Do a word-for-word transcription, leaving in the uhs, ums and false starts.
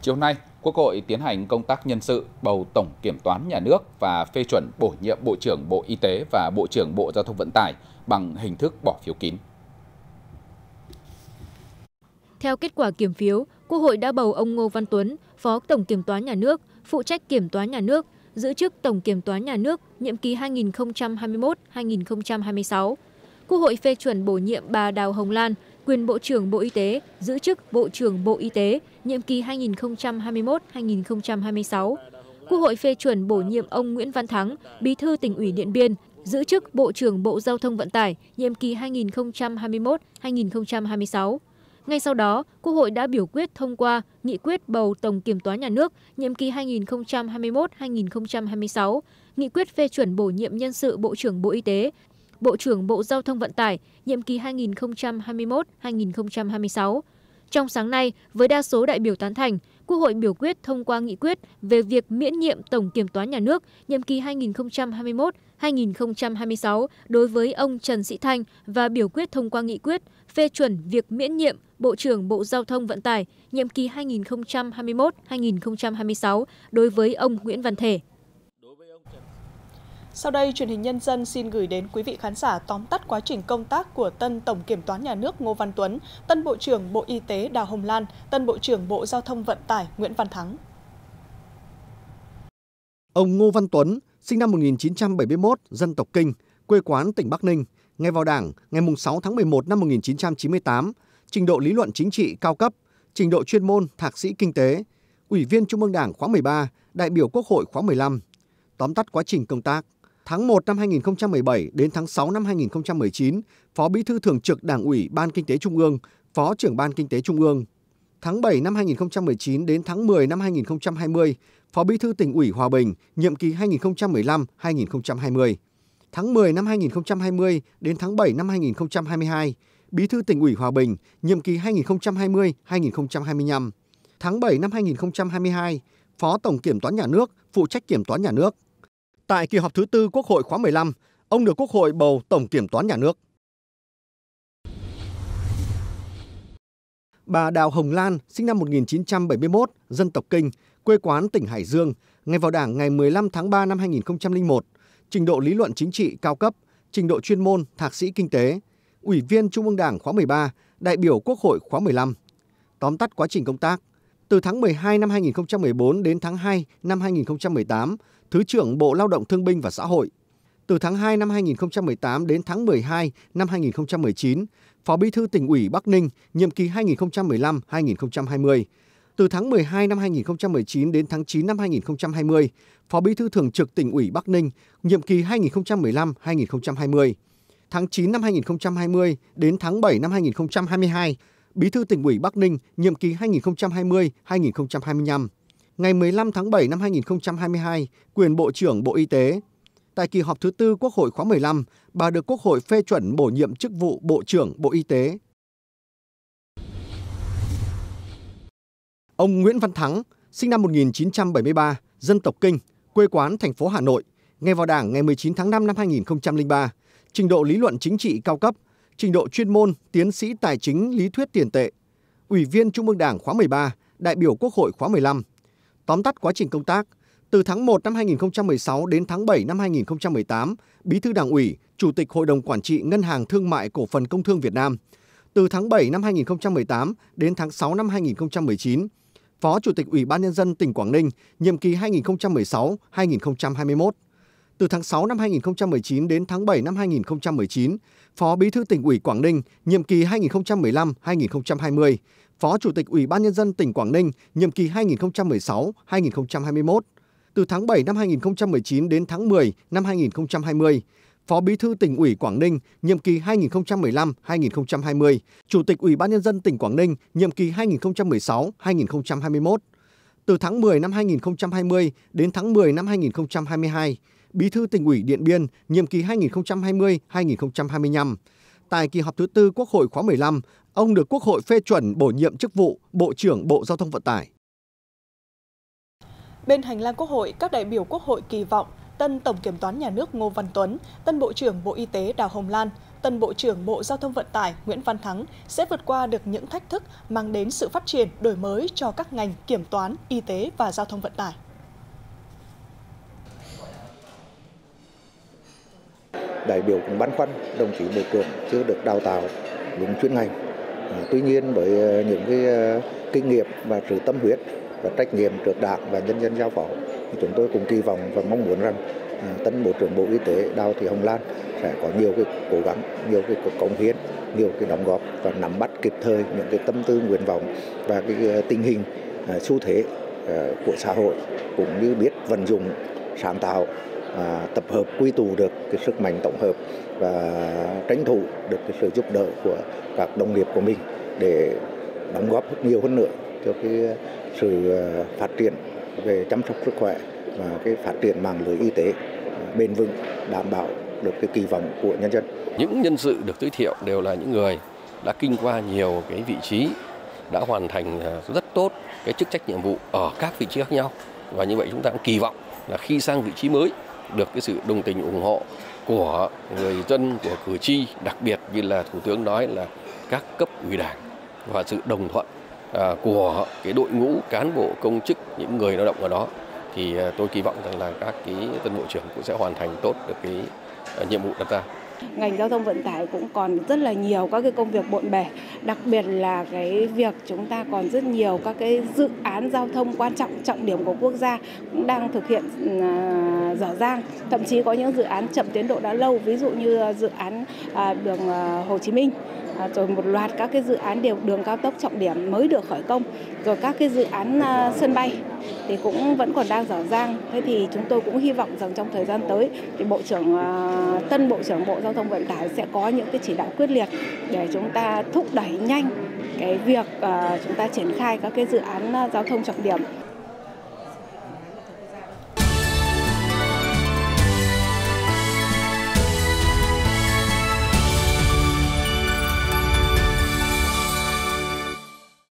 Chiều nay, Quốc hội tiến hành công tác nhân sự, bầu Tổng Kiểm toán Nhà nước và phê chuẩn bổ nhiệm Bộ trưởng Bộ Y tế và Bộ trưởng Bộ Giao thông Vận tải bằng hình thức bỏ phiếu kín. Theo kết quả kiểm phiếu, Quốc hội đã bầu ông Ngô Văn Tuấn, Phó Tổng Kiểm toán Nhà nước, phụ trách Kiểm toán Nhà nước, giữ chức Tổng Kiểm toán Nhà nước nhiệm kỳ hai nghìn không trăm hai mươi mốt đến hai nghìn không trăm hai mươi sáu. Quốc hội phê chuẩn bổ nhiệm bà Đào Hồng Lan, quyền Bộ trưởng Bộ Y tế, giữ chức Bộ trưởng Bộ Y tế, nhiệm kỳ hai nghìn không trăm hai mươi mốt đến hai nghìn không trăm hai mươi sáu. Quốc hội phê chuẩn bổ nhiệm ông Nguyễn Văn Thắng, Bí thư Tỉnh ủy Điện Biên, giữ chức Bộ trưởng Bộ Giao thông Vận tải, nhiệm kỳ hai nghìn không trăm hai mươi mốt đến hai nghìn không trăm hai mươi sáu. Ngay sau đó, Quốc hội đã biểu quyết thông qua nghị quyết bầu Tổng Kiểm toán Nhà nước nhiệm kỳ hai nghìn không trăm hai mươi mốt đến hai nghìn không trăm hai mươi sáu, nghị quyết phê chuẩn bổ nhiệm nhân sự Bộ trưởng Bộ Y tế, Bộ trưởng Bộ Giao thông Vận tải nhiệm kỳ hai nghìn không trăm hai mươi mốt đến hai nghìn không trăm hai mươi sáu. Trong sáng nay, với đa số đại biểu tán thành, Quốc hội biểu quyết thông qua nghị quyết về việc miễn nhiệm Tổng Kiểm toán Nhà nước nhiệm kỳ hai nghìn không trăm hai mươi mốt đến hai nghìn không trăm hai mươi sáu đối với ông Trần Sĩ Thanh và biểu quyết thông qua nghị quyết phê chuẩn việc miễn nhiệm Bộ trưởng Bộ Giao thông Vận tải nhiệm kỳ hai nghìn không trăm hai mươi mốt đến hai nghìn không trăm hai mươi sáu đối với ông Nguyễn Văn Thể. Sau đây, truyền hình Nhân dân xin gửi đến quý vị khán giả tóm tắt quá trình công tác của tân Tổng Kiểm toán Nhà nước Ngô Văn Tuấn, tân Bộ trưởng Bộ Y tế Đào Hồng Lan, tân Bộ trưởng Bộ Giao thông Vận tải Nguyễn Văn Thắng. Ông Ngô Văn Tuấn, sinh năm một nghìn chín trăm bảy mươi mốt, dân tộc Kinh, quê quán tỉnh Bắc Ninh, ngày vào Đảng ngày sáu tháng mười một năm một nghìn chín trăm chín mươi tám, trình độ lý luận chính trị cao cấp, trình độ chuyên môn thạc sĩ kinh tế, Ủy viên Trung ương Đảng khóa mười ba, đại biểu Quốc hội khóa mười lăm. Tóm tắt quá trình công tác. Tháng một năm hai nghìn không trăm mười bảy đến tháng sáu năm hai nghìn không trăm mười chín, Phó Bí thư Thường trực Đảng ủy Ban Kinh tế Trung ương, Phó trưởng Ban Kinh tế Trung ương. Tháng bảy năm hai nghìn không trăm mười chín đến tháng mười năm hai nghìn không trăm hai mươi, Phó Bí thư Tỉnh ủy Hòa Bình, nhiệm kỳ hai nghìn không trăm mười lăm đến hai nghìn không trăm hai mươi. Tháng mười năm hai nghìn không trăm hai mươi đến tháng bảy năm hai nghìn không trăm hai mươi hai, Bí thư Tỉnh ủy Hòa Bình, nhiệm kỳ hai nghìn không trăm hai mươi đến hai nghìn không trăm hai mươi lăm. Tháng bảy năm hai nghìn không trăm hai mươi hai, Phó Tổng Kiểm toán Nhà nước, phụ trách Kiểm toán Nhà nước. Tại kỳ họp thứ tư Quốc hội khóa mười lăm, ông được Quốc hội bầu Tổng Kiểm toán Nhà nước. Bà Đào Hồng Lan, sinh năm một nghìn chín trăm bảy mươi mốt, dân tộc Kinh, quê quán tỉnh Hải Dương, ngày vào Đảng ngày mười lăm tháng ba năm hai nghìn không trăm lẻ một, trình độ lý luận chính trị cao cấp, trình độ chuyên môn thạc sĩ kinh tế, Ủy viên Trung ương Đảng khóa mười ba, đại biểu Quốc hội khóa mười lăm. Tóm tắt quá trình công tác. Từ tháng mười hai năm hai nghìn không trăm mười bốn đến tháng hai năm hai nghìn không trăm mười tám, Thứ trưởng Bộ Lao động Thương binh và Xã hội. Từ tháng hai năm hai nghìn không trăm mười tám đến tháng mười hai năm hai nghìn không trăm mười chín, Phó Bí thư Tỉnh ủy Bắc Ninh, nhiệm kỳ hai nghìn không trăm mười lăm đến hai nghìn không trăm hai mươi. Từ tháng mười hai năm hai nghìn không trăm mười chín đến tháng chín năm hai nghìn không trăm hai mươi, Phó Bí thư Thường trực Tỉnh ủy Bắc Ninh, nhiệm kỳ hai nghìn không trăm mười lăm đến hai nghìn không trăm hai mươi. Tháng chín năm hai nghìn không trăm hai mươi đến tháng bảy năm hai nghìn không trăm hai mươi hai, Bí thư Tỉnh ủy Bắc Ninh, nhiệm kỳ hai nghìn không trăm hai mươi đến hai nghìn không trăm hai mươi lăm. Ngày mười lăm tháng bảy năm hai nghìn không trăm hai mươi hai, quyền Bộ trưởng Bộ Y tế. Tại kỳ họp thứ tư Quốc hội khóa mười lăm, bà được Quốc hội phê chuẩn bổ nhiệm chức vụ Bộ trưởng Bộ Y tế. Ông Nguyễn Văn Thắng, sinh năm một nghìn chín trăm bảy mươi ba, dân tộc Kinh, quê quán thành phố Hà Nội, ngày vào Đảng ngày mười chín tháng năm năm hai nghìn không trăm lẻ ba, trình độ lý luận chính trị cao cấp, trình độ chuyên môn tiến sĩ tài chính lý thuyết tiền tệ, Ủy viên Trung ương Đảng khóa mười ba, đại biểu Quốc hội khóa mười lăm. Tóm tắt quá trình công tác. Từ tháng một năm hai nghìn không trăm mười sáu đến tháng bảy năm hai nghìn không trăm mười tám, Bí thư Đảng ủy, Chủ tịch Hội đồng Quản trị Ngân hàng Thương mại Cổ phần Công thương Việt Nam. Từ tháng bảy năm hai nghìn không trăm mười tám đến tháng sáu năm hai nghìn không trăm mười chín, Phó Chủ tịch Ủy ban Nhân dân tỉnh Quảng Ninh, nhiệm kỳ hai nghìn không trăm mười sáu đến hai nghìn không trăm hai mươi mốt. Từ tháng sáu năm hai nghìn không trăm mười chín đến tháng bảy năm hai nghìn không trăm mười chín, Phó Bí thư Tỉnh ủy Quảng Ninh, nhiệm kỳ hai nghìn không trăm mười lăm đến hai nghìn không trăm hai mươi. Phó Chủ tịch Ủy ban Nhân dân tỉnh Quảng Ninh, nhiệm kỳ hai nghìn không trăm mười sáu đến hai nghìn không trăm hai mươi mốt. Từ tháng bảy năm hai nghìn không trăm mười chín đến tháng mười năm hai nghìn không trăm hai mươi, Phó Bí thư Tỉnh ủy Quảng Ninh, nhiệm kỳ hai nghìn không trăm mười lăm đến hai nghìn không trăm hai mươi, Chủ tịch Ủy ban Nhân dân tỉnh Quảng Ninh, nhiệm kỳ hai nghìn không trăm mười sáu đến hai nghìn không trăm hai mươi mốt. Từ tháng mười năm hai nghìn không trăm hai mươi đến tháng mười năm hai nghìn không trăm hai mươi hai, Bí thư Tỉnh ủy Điện Biên, nhiệm kỳ hai nghìn không trăm hai mươi đến hai nghìn không trăm hai mươi lăm. Tại kỳ họp thứ tư Quốc hội khóa mười lăm, ông được Quốc hội phê chuẩn bổ nhiệm chức vụ Bộ trưởng Bộ Giao thông Vận tải. Bên hành lang Quốc hội, các đại biểu Quốc hội kỳ vọng tân Tổng Kiểm toán Nhà nước Ngô Văn Tuấn, tân Bộ trưởng Bộ Y tế Đào Hồng Lan, tân Bộ trưởng Bộ Giao thông Vận tải Nguyễn Văn Thắng sẽ vượt qua được những thách thức, mang đến sự phát triển, đổi mới cho các ngành kiểm toán, y tế và giao thông vận tải. Đại biểu cũng băn khoăn đồng chí Bộ trưởng chưa được đào tạo đúng chuyên ngành. À, tuy nhiên với những cái uh, kinh nghiệm và sự tâm huyết và trách nhiệm trước Đảng và nhân dân giao phó, thì chúng tôi cũng kỳ vọng và mong muốn rằng uh, tân Bộ trưởng Bộ Y tế Đào Thị Hồng Lan sẽ có nhiều cái cố gắng, nhiều cái cống hiến, nhiều cái đóng góp và nắm bắt kịp thời những cái tâm tư nguyện vọng và cái uh, tình hình uh, xu thế uh, của xã hội, cũng như biết vận dụng sáng tạo, À, tập hợp quy tụ được cái sức mạnh tổng hợp và tranh thủ được cái sự giúp đỡ của các đồng nghiệp của mình để đóng góp nhiều hơn nữa cho cái sự phát triển về chăm sóc sức khỏe và cái phát triển mạng lưới y tế bền vững, đảm bảo được cái kỳ vọng của nhân dân. Những nhân sự được giới thiệu đều là những người đã kinh qua nhiều cái vị trí, đã hoàn thành rất tốt cái chức trách nhiệm vụ ở các vị trí khác nhau, và như vậy chúng ta cũng kỳ vọng là khi sang vị trí mới được cái sự đồng tình ủng hộ của người dân, của cử tri, đặc biệt như là Thủ tướng nói là các cấp ủy Đảng, và sự đồng thuận à, của cái đội ngũ cán bộ công chức, những người lao động ở đó, thì à, tôi kỳ vọng rằng là các cái tân bộ trưởng cũng sẽ hoàn thành tốt được cái à, nhiệm vụ đặt ra. Ngành giao thông vận tải cũng còn rất là nhiều các cái công việc bộn bề, đặc biệt là cái việc chúng ta còn rất nhiều các cái dự án giao thông quan trọng, trọng điểm của quốc gia cũng đang thực hiện uh, dở dang, thậm chí có những dự án chậm tiến độ đã lâu, ví dụ như dự án uh, đường uh, Hồ Chí Minh, uh, rồi một loạt các cái dự án đều đường cao tốc trọng điểm mới được khởi công, rồi các cái dự án uh, sân bay thì cũng vẫn còn đang dở dang. Thế thì chúng tôi cũng hy vọng rằng trong thời gian tới thì Bộ trưởng uh, tân Bộ trưởng Bộ Giao thông Vận tải sẽ có những cái chỉ đạo quyết liệt để chúng ta thúc đẩy nhanh cái việc uh, chúng ta triển khai các cái dự án uh, giao thông trọng điểm.